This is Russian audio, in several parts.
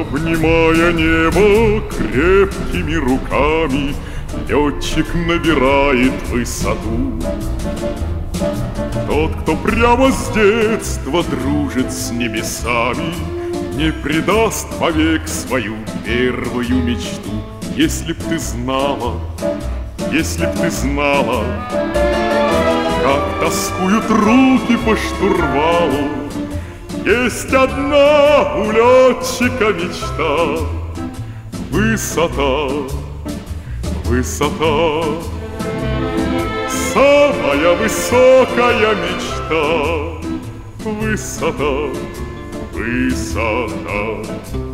Обнимая небо крепкими руками, летчик набирает высоту. Тот, кто прямо с детства дружит с небесами, не предаст вовек свою первую мечту. Если б ты знала, если б ты знала, как тоскуют руки по штурвалу. Есть одна у летчика мечта — высота, высота. Самая высокая мечта — высота, высота.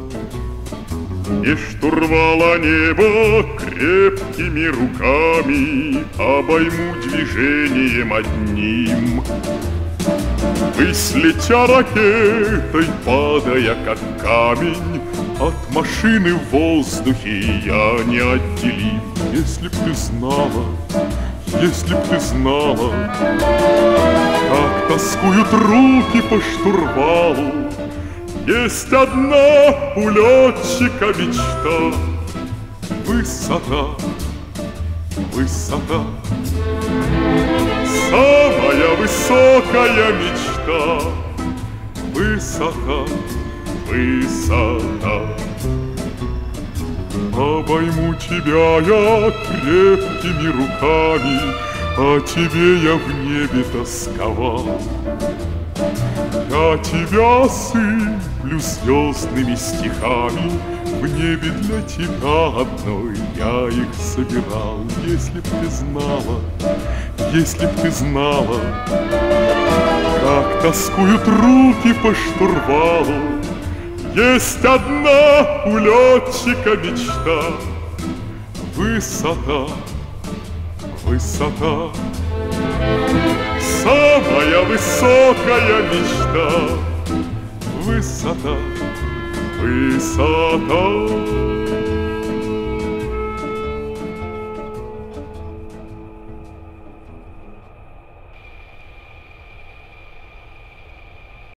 И штурвала небо крепкими руками обойму движением одним. Ввысь летя ракетой, падая как камень, от машины в воздухе я не отделим. Если б ты знала, если б ты знала, как тоскуют руки по штурвалу. Есть одна у летчика мечта — высота, высота. Самая высокая мечта — высота, высота. Обойму тебя я крепкими руками, о тебе я в небе тосковал. Я тебя сыплю звездными стихами, в небе для тебя одной я их собирал. Если б ты знала, если б ты знала, как тоскуют руки по штурвалу. Есть одна у летчика мечта — высота, высота. Самая высокая мечта — высота, высота.